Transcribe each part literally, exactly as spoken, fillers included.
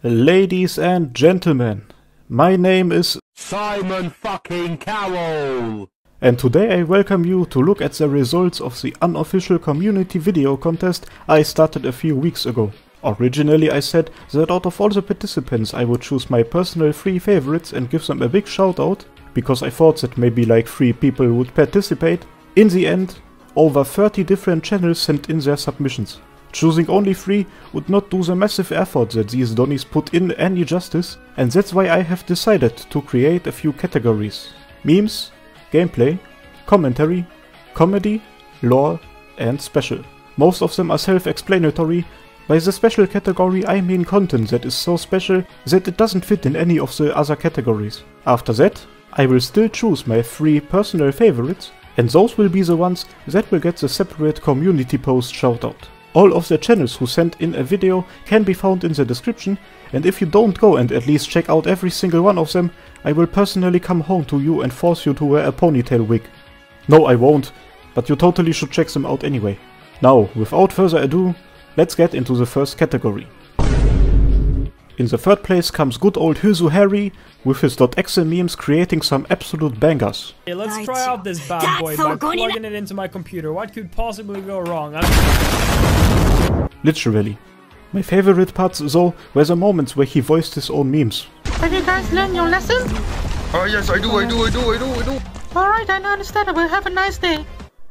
Ladies and gentlemen, my name is Simon fucking Cowell, and today I welcome you to look at the results of the unofficial community video contest I started a few weeks ago. Originally I said that out of all the participants I would choose my personal three favorites and give them a big shout out, because I thought that maybe like three people would participate. In the end, over thirty different channels sent in their submissions. Choosing only three would not do the massive effort that these Donnies put in any justice, and that's why I have decided to create a few categories. Memes, gameplay, commentary, comedy, lore and special. Most of them are self-explanatory. By the special category I mean content that is so special that it doesn't fit in any of the other categories. After that, I will still choose my three personal favorites, and those will be the ones that will get the separate community post shoutout. All of the channels who sent in a video can be found in the description, and if you don't go and at least check out every single one of them, I will personally come home to you and force you to wear a ponytail wig. No, I won't, but you totally should check them out anyway. Now, without further ado, let's get into the first category. In the third place comes good old Hizu Harry with his .exe memes creating some absolute bangers. Hey, let's try out this bad boy by plugging it into my computer. What could possibly go wrong? I'm... Literally. My favorite parts though were the moments where he voiced his own memes. Have you guys learned your lesson? Oh yes, I do, I do, I do, I do, I do. Alright, I understandable. Have a nice day.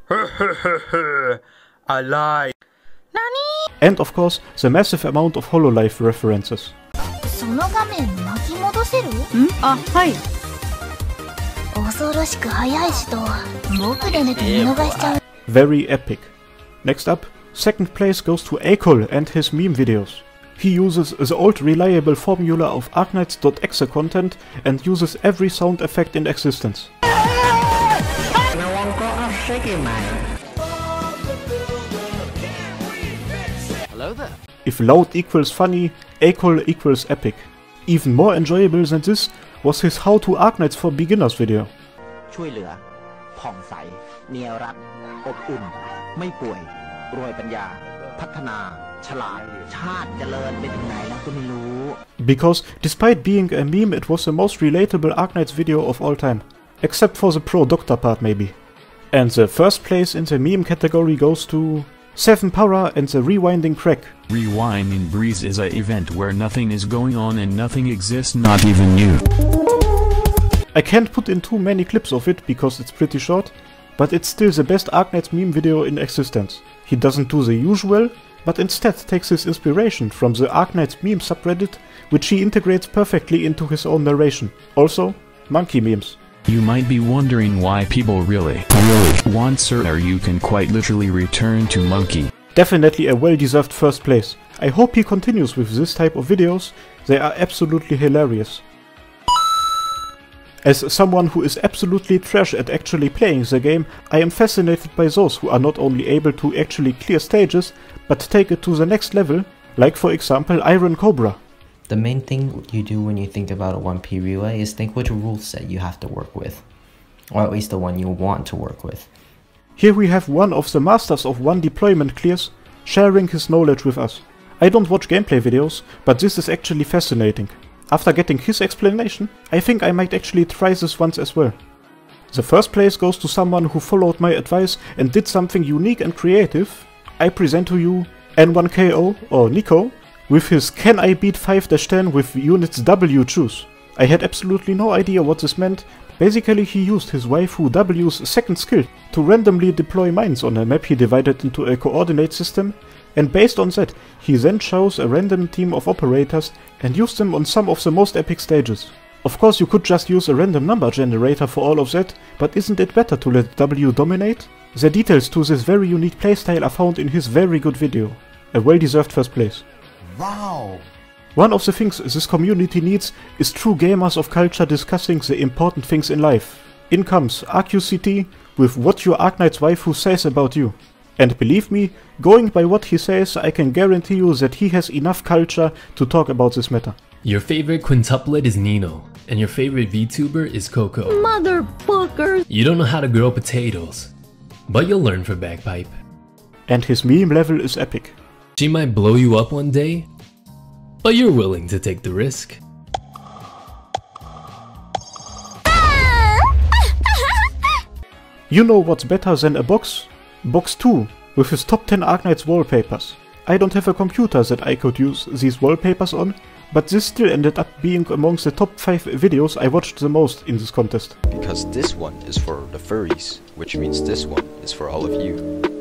I lie. Nani? And of course, the massive amount of Hololive references. Ah, hi. Very epic. Next up, second place goes to Akol and his meme videos. He uses the old reliable formula of Arknights.exe content and uses every sound effect in existence. Hello there. If loud equals funny, Akol equals epic. Even more enjoyable than this was his How to Arknights for Beginners video. Because despite being a meme, it was the most relatable Arknights video of all time. Except for the pro doctor part maybe. And the first place in the meme category goes to Seven Para and the Rewinding Crack. Rewinding Breeze is a event where nothing is going on and nothing exists, not even you. I can't put in too many clips of it because it's pretty short, but it's still the best Arknights meme video in existence. He doesn't do the usual, but instead takes his inspiration from the Arknights meme subreddit, which he integrates perfectly into his own narration. Also, monkey memes. You might be wondering why people really, really want Sir or you can quite literally return to Monkey. Definitely a well-deserved first place. I hope he continues with this type of videos, they are absolutely hilarious. As someone who is absolutely trash at actually playing the game, I am fascinated by those who are not only able to actually clear stages, but take it to the next level, like for example Iron Cobra. The main thing you do when you think about a one P relay is think which rule set you have to work with. Or at least the one you want to work with. Here we have one of the masters of one deployment clears sharing his knowledge with us. I don't watch gameplay videos, but this is actually fascinating. After getting his explanation, I think I might actually try this once as well. The first place goes to someone who followed my advice and did something unique and creative. I present to you N one K O, or Nico, with his Can I beat five dash ten with units W choose. I had absolutely no idea what this meant. Basically he used his waifu W's second skill to randomly deploy mines on a map he divided into a coordinate system, and based on that he then chose a random team of operators and used them on some of the most epic stages. Of course you could just use a random number generator for all of that, but isn't it better to let W dominate? The details to this very unique playstyle are found in his very good video. A well-deserved first place. Wow! One of the things this community needs is true gamers of culture discussing the important things in life. In comes R Q C T with what your Arknights waifu says about you. And believe me, going by what he says, I can guarantee you that he has enough culture to talk about this matter. Your favorite quintuplet is Nino, and your favorite VTuber is Coco. Motherfuckers! You don't know how to grow potatoes, but you'll learn for Bagpipe. And his meme level is epic. She might blow you up one day, but you're willing to take the risk. You know what's better than a box? Box two, with his top ten Arknights wallpapers. I don't have a computer that I could use these wallpapers on, but this still ended up being amongst the top five videos I watched the most in this contest. Because this one is for the furries, which means this one is for all of you.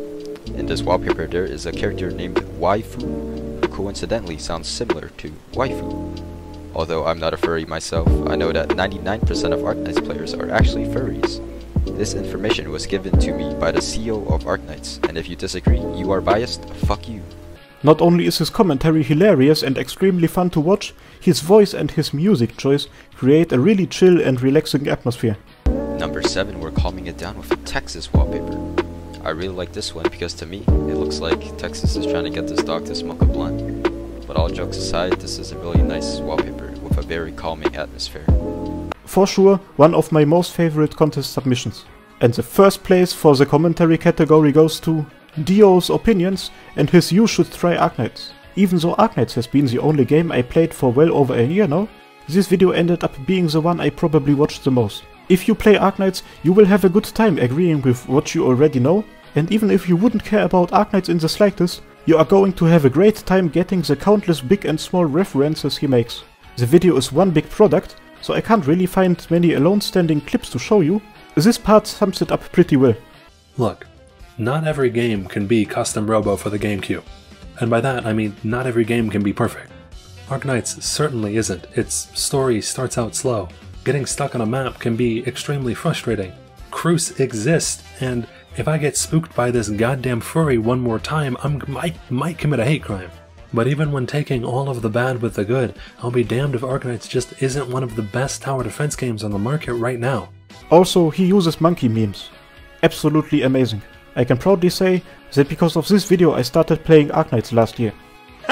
In this wallpaper there is a character named Waifu, who coincidentally sounds similar to waifu. Although I'm not a furry myself, I know that ninety-nine percent of Arknights players are actually furries. This information was given to me by the C E O of Arknights, and if you disagree, you are biased, fuck you. Not only is his commentary hilarious and extremely fun to watch, his voice and his music choice create a really chill and relaxing atmosphere. Number seven, we're calming it down with a Texas wallpaper. I really like this one because to me, it looks like Texas is trying to get this dog to smoke a blunt. But all jokes aside, this is a really nice wallpaper with a very calming atmosphere. For sure, one of my most favorite contest submissions. And the first place for the commentary category goes to Dio's opinions and his You Should Try Arknights. Even though Arknights has been the only game I played for well over a year now, this video ended up being the one I probably watched the most. If you play Arknights, you will have a good time agreeing with what you already know, and even if you wouldn't care about Arknights in the slightest, you are going to have a great time getting the countless big and small references he makes. The video is one big product, so I can't really find many alone-standing clips to show you. This part sums it up pretty well. Look, not every game can be custom robo for the GameCube. And by that I mean not every game can be perfect. Arknights certainly isn't. Its story starts out slow. Getting stuck on a map can be extremely frustrating. Cruce exists, and if I get spooked by this goddamn furry one more time, I might, might commit a hate crime. But even when taking all of the bad with the good, I'll be damned if Arknights just isn't one of the best tower defense games on the market right now. Also, he uses monkey memes. Absolutely amazing. I can proudly say that because of this video I started playing Arknights last year.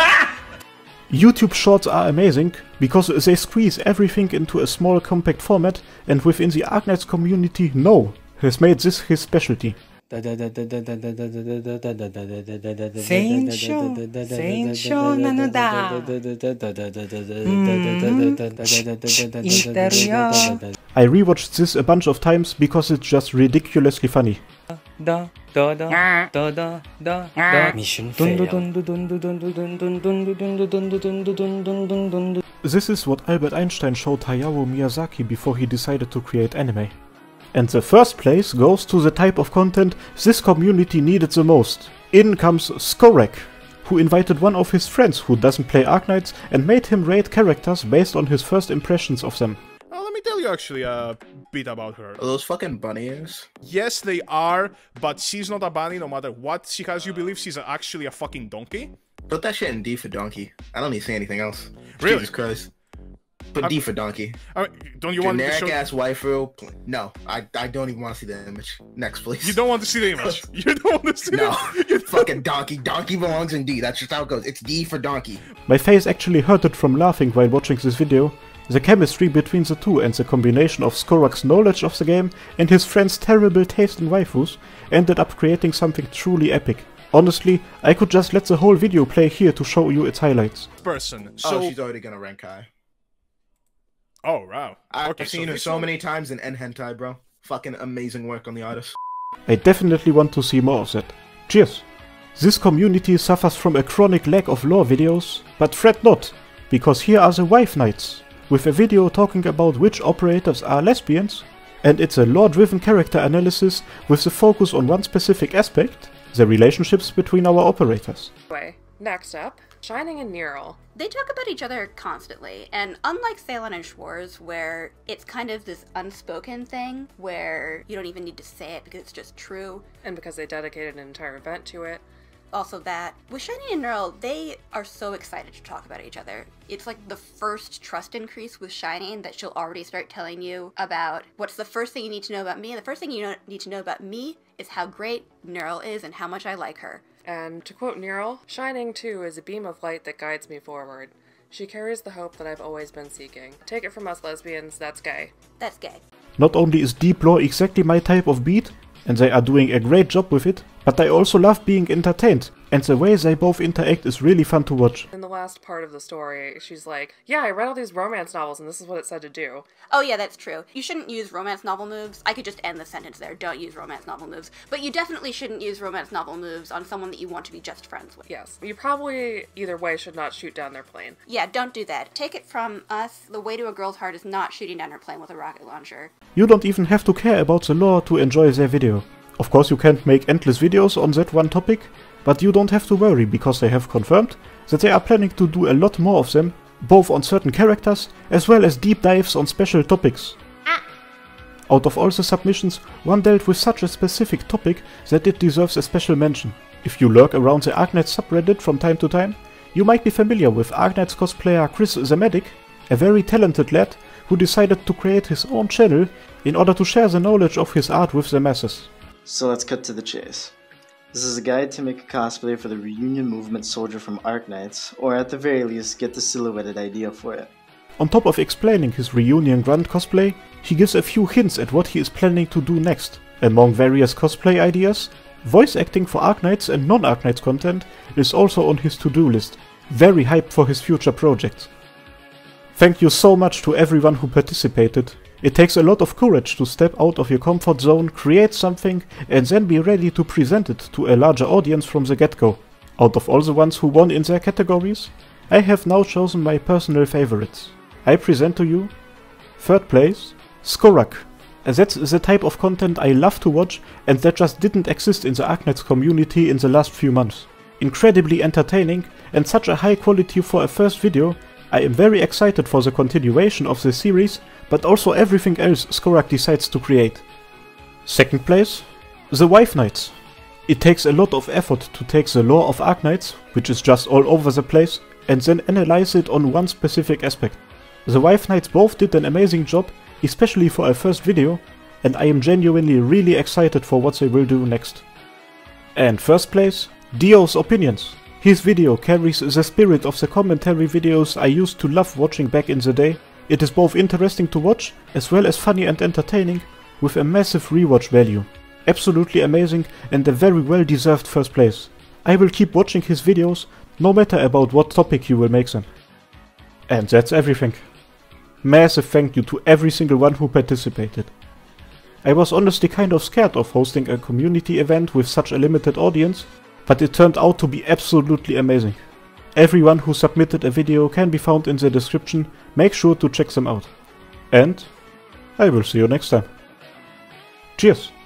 YouTube shorts are amazing because they squeeze everything into a small compact format, and within the Arknights community, No has made this his specialty. I rewatched this a bunch of times because it's just ridiculously funny. Mission failed. This is what Albert Einstein showed Hayao Miyazaki before he decided to create anime. And the first place goes to the type of content this community needed the most. In comes Skorek, who invited one of his friends who doesn't play Arknights and made him rate characters based on his first impressions of them. Oh, let me tell you actually a bit about her. Are those fucking bunny ears? Yes, they are, but she's not a bunny no matter what she has you believe. She's actually a fucking donkey. Put that shit in D for donkey. I don't need to say anything else. Really? Jesus Christ. Put I, D for donkey. I mean, don't you want to show... Generic ass waifu? No, I, I don't even want to see the image. Next, please. You don't want to see the image? You don't want to see no. it? No. Fucking donkey. Donkey belongs in D. That's just how it goes. It's D for donkey. My face actually hurted from laughing while watching this video. The chemistry between the two and the combination of Skorek's knowledge of the game and his friend's terrible taste in waifus ended up creating something truly epic. Honestly, I could just let the whole video play here to show you its highlights. Person. So... Oh, she's already gonna rank high. Oh, wow. I've okay, seen so her so one... many times in N Hentai, bro. Fucking amazing work on the artist. I definitely want to see more of that. Cheers! This community suffers from a chronic lack of lore videos, but fret not, because here are the Wife Nights, with a video talking about which operators are lesbians, and it's a lore-driven character analysis with the focus on one specific aspect, the relationships between our operators. Anyway, next up, Shining and Neural. They talk about each other constantly, and unlike Ceylon and Schwarz, where it's kind of this unspoken thing, where you don't even need to say it because it's just true. And because they dedicated an entire event to it. Also that, with Shining and Neural, they are so excited to talk about each other. It's like the first trust increase with Shining that she'll already start telling you about what's the first thing you need to know about me, and the first thing you need to know about me is how great Neural is and how much I like her. And to quote Neural, Shining too is a beam of light that guides me forward. She carries the hope that I've always been seeking. Take it from us lesbians, that's gay. That's gay. Not only is deep lore exactly my type of beat, and they are doing a great job with it, But I also love being entertained, and the way they both interact is really fun to watch. In the last part of the story, she's like, yeah, I read all these romance novels and this is what it said to do. Oh yeah, that's true. You shouldn't use romance novel moves. I could just end the sentence there. Don't use romance novel moves. But you definitely shouldn't use romance novel moves on someone that you want to be just friends with. Yes. You probably, either way, should not shoot down their plane. Yeah, don't do that. Take it from us, the way to a girl's heart is not shooting down her plane with a rocket launcher. You don't even have to care about the lore to enjoy their video. Of course you can't make endless videos on that one topic, but you don't have to worry because they have confirmed that they are planning to do a lot more of them, both on certain characters as well as deep dives on special topics. Ah. Out of all the submissions, one dealt with such a specific topic that it deserves a special mention. If you lurk around the Arknights subreddit from time to time, you might be familiar with Arknights cosplayer Chris the Medic, a very talented lad who decided to create his own channel in order to share the knowledge of his art with the masses. So let's cut to the chase. This is a guide to make a cosplay for the Reunion Movement soldier from Arknights, or at the very least get the silhouetted idea for it. On top of explaining his Reunion Grunt cosplay, he gives a few hints at what he is planning to do next. Among various cosplay ideas, voice acting for Arknights and non-Arknights content is also on his to-do list. Very hyped for his future projects. Thank you so much to everyone who participated. It takes a lot of courage to step out of your comfort zone, create something, and then be ready to present it to a larger audience from the get-go. Out of all the ones who won in their categories, I have now chosen my personal favorites. I present to you, third place, Skorak. That's the type of content I love to watch and that just didn't exist in the Arknights community in the last few months. Incredibly entertaining and such a high quality for a first video. I am very excited for the continuation of the series, but also everything else Skorak decides to create. Second place, the Wife Knights. It takes a lot of effort to take the lore of Arknights, which is just all over the place, and then analyze it on one specific aspect. The Wife Knights both did an amazing job, especially for a first video, and I am genuinely really excited for what they will do next. And first place, Dio's Opinions. His video carries the spirit of the commentary videos I used to love watching back in the day. It is both interesting to watch, as well as funny and entertaining, with a massive rewatch value. Absolutely amazing and a very well deserved first place. I will keep watching his videos, no matter about what topic you will make them. And that's everything. Massive thank you to every single one who participated. I was honestly kind of scared of hosting a community event with such a limited audience, but it turned out to be absolutely amazing. Everyone who submitted a video can be found in the description, make sure to check them out. And I will see you next time. Cheers!